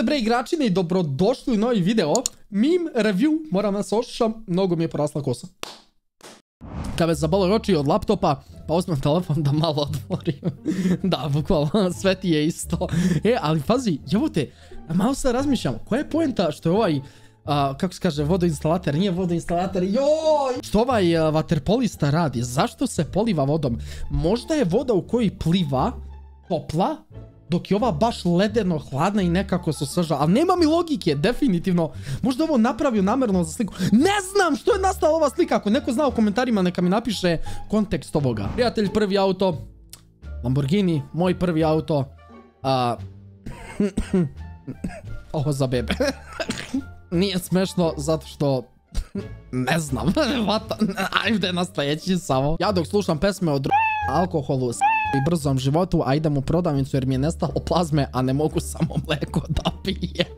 ste bre igračine i dobrodošli u novi video. Meme review, moram da se ošišam, mnogo mi je porasla kosa. Kad me zabole oči od laptopa, pa uzmem telefon da malo otvorim. Da, bukvalno, sve ti je isto. Ali pazi, jebote, malo se razmišljam, koja je poenta što je ovaj, kako se kaže, vodoinstalater, nije vodoinstalater, joj! Što ovaj vaterpolista radi? Zašto se poliva vodom? Možda je voda u kojoj pliva topla, dok je ova baš ledeno hladna i nekako se osveža. Ali nema mi logike, definitivno. Možda ovo napravio namjerno za sliku. Ne znam što je nastala ova slika. Ako neko zna u komentarima, neka mi napiše kontekst ovoga. Prijatelj, prvi auto. Lamborghini, moj prvi auto. Ovo za bebe. Nije smešno zato što... ne znam. Ajde na sljedeći samo. Ja dok slušam pesme o alkoholu, i brzom životu, a idem u prodavnicu jer mi je nestalo plazme, a ne mogu samo mleko da pijem.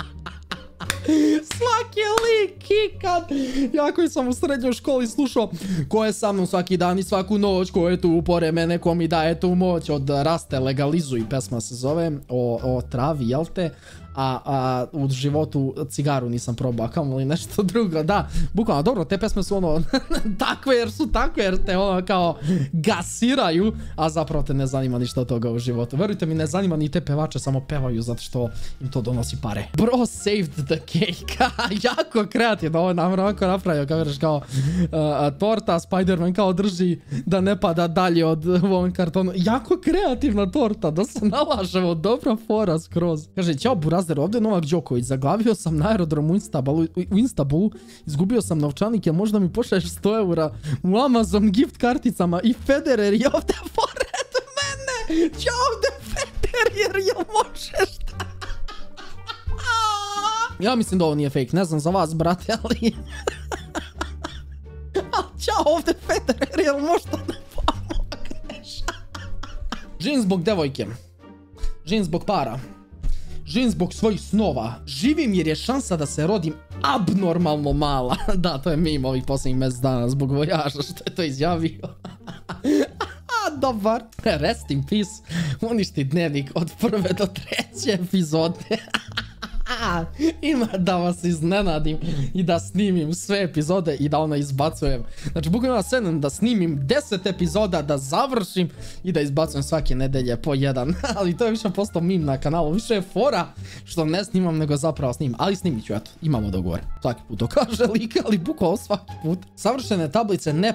Svaki lik kikan. Ja koji sam u srednjoj školi slušao ko je sa mnom svaki dan i svaku noć, ko je tu pored mene, ko mi daje tu moć, od Raste legalizuj, pesma se zove, o travi, jel te? A u životu cigaru nisam probao, kamo li nešto drugo, da, bukvalno, dobro, te pesme su ono, takve jer te ono kao gasiraju, a zapravo te ne zanima ništa od toga u životu. Verujte mi, ne zanima ni te pevače, samo pevaju zato što im to donosi pare. Bro saved the cake, jako kreativno, ovo je ovako napravio, kao već kao torta, Spider-Man kao drži da ne pada dalje od ovom kartonu, jako kreativna torta, da se nalažemo, dobra fora skroz. Kaže, ćao buraz, ovdje Novak Đoković, zaglavio sam na aerodromu u Istanbulu, izgubio sam novčanik, jel možda mi pošalješ 100 eura u Amazon gift karticama i Federer je ovdje pored mene, ja ovdje Federer, jel možeš da... Ja mislim da ovo nije fake, ne znam za vas brate, ali... Ćao ovdje Federer, jel možda ne pomogneš? Živim zbog devojke, živim zbog para, živim zbog svojih snova. Živim jer je šansa da se rodim abnormalno mala. Da, to je meme ovih posljednjih mjesec dana zbog vojaža što je to izjavio. Dobar. Rest in peace. Uništi dnevnik od prve do treće epizode. Ima da vas iznenadim i da snimim sve epizode i da ono izbacujem. Znači bukvalno sednem da snimim 10 epizoda, da završim i da izbacujem svake nedelje po jedan. Ali to je više postao meme na kanalu. Više je fora što ne snimam nego zapravo snimam. Ali snimit ću, eto, imamo dogovor. Svaki put to kaže lik, ali bukvalno svaki put. Savršene tablice ne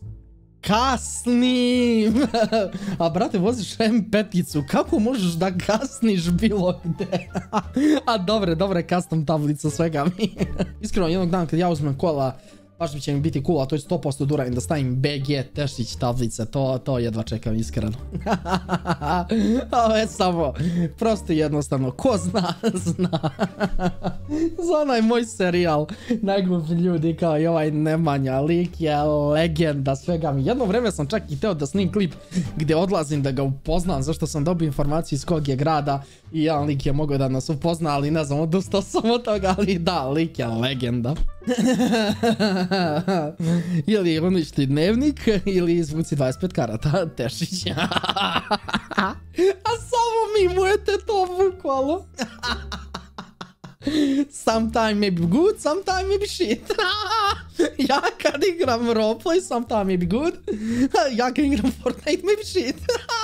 kasnim. A brate, voziš M5-icu, kako možeš da kasniš bilo gde? A dobre custom tablica svega mi. Iskreno, jednog dana kad ja uzmem kola, baš će mi biti cool, a to je 100% durajem da stavim BG Tešić tablice, to jedva čekam iskreno. Ovo je samo, prosto jednostavno, ko zna, zna. Za onaj moj serijal, najgluplji ljudi kao i ovaj Nemanja, lik je legenda svega mi. Jedno vreme sam čak i teo da snim klip gdje odlazim da ga upoznam, zašto sam dobio informaciju iz kog je grada i jedan lik je mogao da nas upozna, ali ne znam, odustao sam od toga, ali da, lik je legenda. Ili uništi dnevnik ili izvuci 25 karata Tešić. A samo mi mujete to bukvalo. Sometime may be good, sometime may be shit. Ja kad igram roleplay, sometime may be good. Ja kad igram Fortnite, may be shit.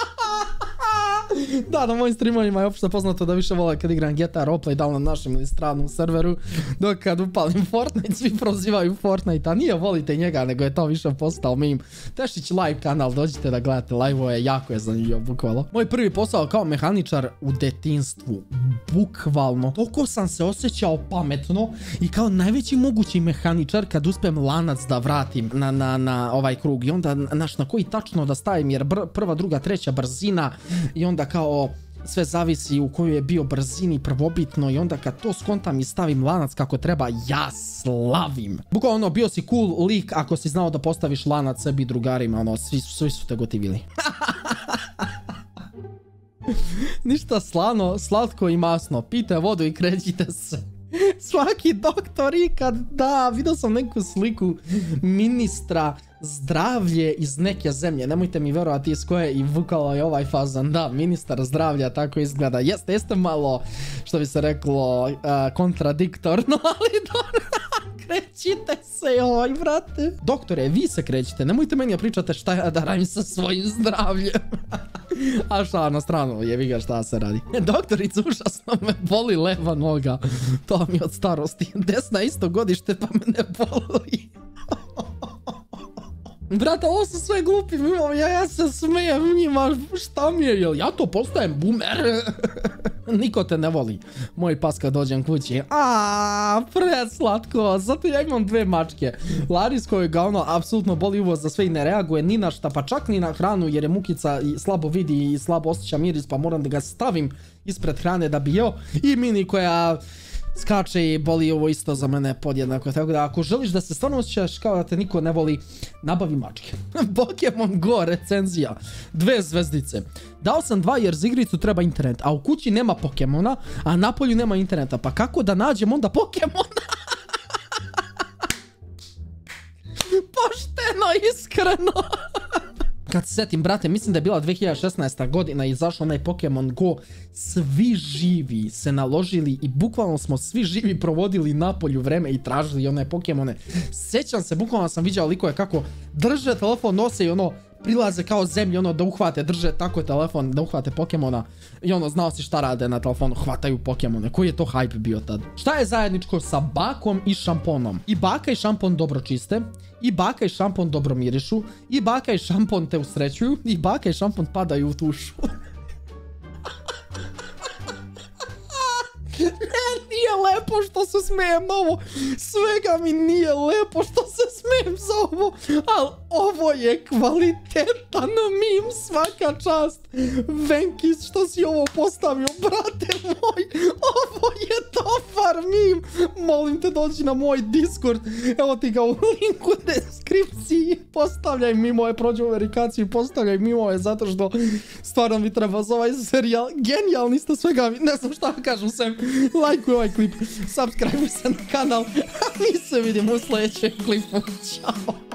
Da, na mojim streamovima je opšte poznato da više vole kad igram GTA roleplay, da li na našem ili stranom serveru, dok kad upalim Fortnite, svi prozivaju Fortnite, a nije volite njega, nego je to više postao meme. Tešić live kanal, dođite da gledate live-ove, jako je zanimljivo, bukvalno. Moj prvi posao kao mehaničar u detinstvu, bukvalno. Toliko sam se osjećao pametno i kao najveći mogući mehaničar kad uspem lanac da vratim na ovaj krug i onda na koji tačno da stavim, jer prva, druga, treća brzina i onda kao sve zavisi u kojoj je bio brzini prvobitno i onda kad to skontam i stavim lanac kako treba, ja slavim. Bukvalno ono, bio si cool lik ako si znao da postaviš lanac sebi i drugarima, ono, svi su te gotivili. Ništa slano, slatko i masno, pijte vodu i krećite se. Svaki doktor ikad, da, vidio sam neku sliku ministra zdravlje iz neke zemlje. Nemojte mi verovati iz koje i vukala je ovaj fazan. Da, ministar zdravlja tako izgleda. Jeste malo, što bi se reklo, kontradiktorno, ali krećite se brate. Doktore, vi se krećite, nemojte meni pričate šta ja da radim sa svojim zdravljem. A šta na stranu, jebi ga šta se radi. Doktorica, užasno me boli leva noga. To mi od starosti. Desna isto godište pa me ne boli. Brate, ovo su sve glupi milovi, ja se smijem njima, šta mi je, jel ja to postajem boomer? Niko te ne voli, moj pas kad dođem kući, preslatko, zato ja imam 2 mačke. Laris koji ga apsolutno boli uvo za sve i ne reaguje ni na šta, pa čak ni na hranu jer je mukica i slabo vidi i slabo osjeća miris, pa moram da ga stavim ispred hrane da bi jeo. I Mini koja skače i boli ovo isto za mene podjednako, tako da ako želiš da se stvarno osjećaš kao da te niko ne voli, nabavi mačke. Pokemon Go recenzija, 2 zvezdice. Dao sam 2 jer za igricu treba internet, a u kući nema Pokemona, a napolju nema interneta, pa kako da nađem onda Pokemona? Pošteno, iskreno. Kad se setim, brate, mislim da je bila 2016. godina i izašao onaj Pokemon Go, svi živi se naložili i bukvalno smo svi živi provodili napolju vreme i tražili one Pokemone. Sećam se, bukvalno sam viđao likove kako drže telefon, nose i prilaze kao zemlje, da uhvate, drže tako telefon, da uhvate Pokemona i znao si šta rade na telefonu, hvataju Pokemone. Koji je to hype bio tad? Šta je zajedničko sa bakom i šamponom? I baka i šampon dobro čiste, i baka i šampon dobro mirišu, i baka i šampon te usrećuju, i baka i šampon padaju u tušu. Nije lepo što se smijem na ovo, svega mi nije lepo što se smijem za ovo, ali ovo je kvalitetan mim, svaka čast. Venkis, što si ovo postavio, brate moj, ovo je dobar mim. Molim te, dođi na moj Discord, evo ti ga u linku u deskripciji, postavljaj mimove, prođu u verifikaciju, postavljaj mimove, zato što stvarno mi treba za ovaj serijal, genijalni ste svega, ne znam šta kažem sem, lajkuj ovaj klip, subscribe se na kanal, a mi se vidimo u sljedećem klipu, čao.